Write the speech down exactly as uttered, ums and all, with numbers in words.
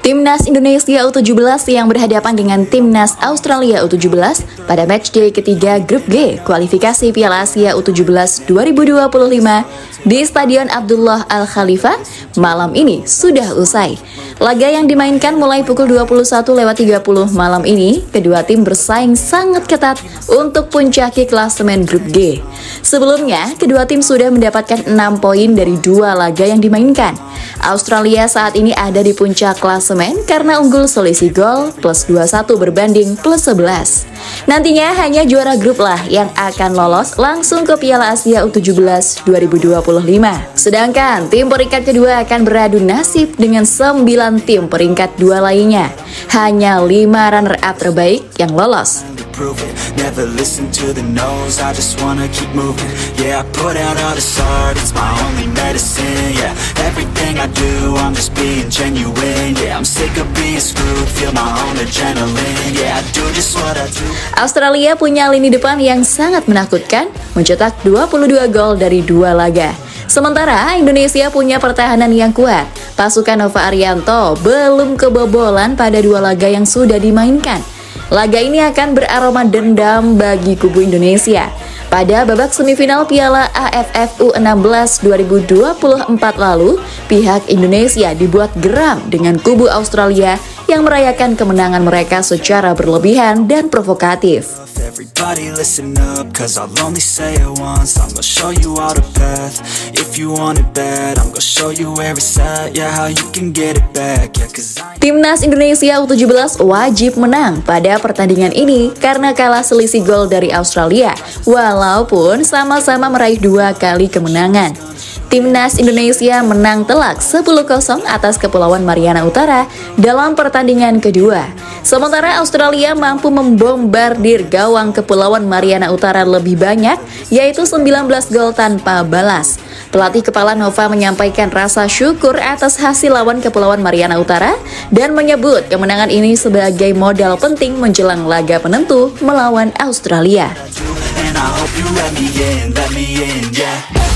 Timnas Indonesia U tujuh belas yang berhadapan dengan Timnas Australia U tujuh belas pada matchday ketiga Grup G kualifikasi Piala Asia U tujuh belas dua ribu dua puluh lima di Stadion Abdullah Al Khalifah malam ini sudah usai. Laga yang dimainkan mulai pukul dua puluh satu lewat tiga puluh malam ini, kedua tim bersaing sangat ketat untuk puncaki klasemen Grup G. Sebelumnya, kedua tim sudah mendapatkan enam poin dari dua laga yang dimainkan. Australia saat ini ada di puncak klasemen karena unggul selisih gol plus dua puluh satu berbanding plus sebelas. Nantinya hanya juara grup lah yang akan lolos langsung ke Piala Asia U tujuh belas dua ribu dua puluh lima. Sedangkan tim peringkat kedua akan beradu nasib dengan sembilan tim peringkat dua lainnya. Hanya lima runner-up terbaik yang lolos. Never listen to the no's, I just wanna keep moving. Yeah, I put out all this art, it's my only medicine. Yeah, everything I do, I'm just being genuine. Yeah, I'm sick of being screwed, feel my own adrenaline. Yeah, I do just what I do. Australia punya lini depan yang sangat menakutkan, mencetak dua puluh dua gol dari dua laga. Sementara Indonesia punya pertahanan yang kuat. Pasukan Nova Arianto belum kebobolan pada dua laga yang sudah dimainkan. Laga ini akan beraroma dendam bagi kubu Indonesia. Pada babak semifinal Piala A F F U enam belas dua ribu dua puluh empat lalu, pihak Indonesia dibuat geram dengan kubu Australia yang merayakan kemenangan mereka secara berlebihan dan provokatif. Everybody listen up, cause I'll only say it once. I'm gonna show you all the path. If you want it bad, I'm gonna show you where it's at. Yeah, how you can get it back. Yeah, cause I... Timnas Indonesia U tujuh belas wajib menang pada pertandingan ini karena kalah selisih gol dari Australia, walaupun sama-sama meraih dua kali kemenangan. Timnas Indonesia menang telak sepuluh kosong atas Kepulauan Mariana Utara dalam pertandingan kedua. Sementara Australia mampu membombardir gawang Kepulauan Mariana Utara lebih banyak, yaitu sembilan belas gol tanpa balas. Pelatih kepala Nova menyampaikan rasa syukur atas hasil lawan Kepulauan Mariana Utara dan menyebut kemenangan ini sebagai modal penting menjelang laga penentu melawan Australia.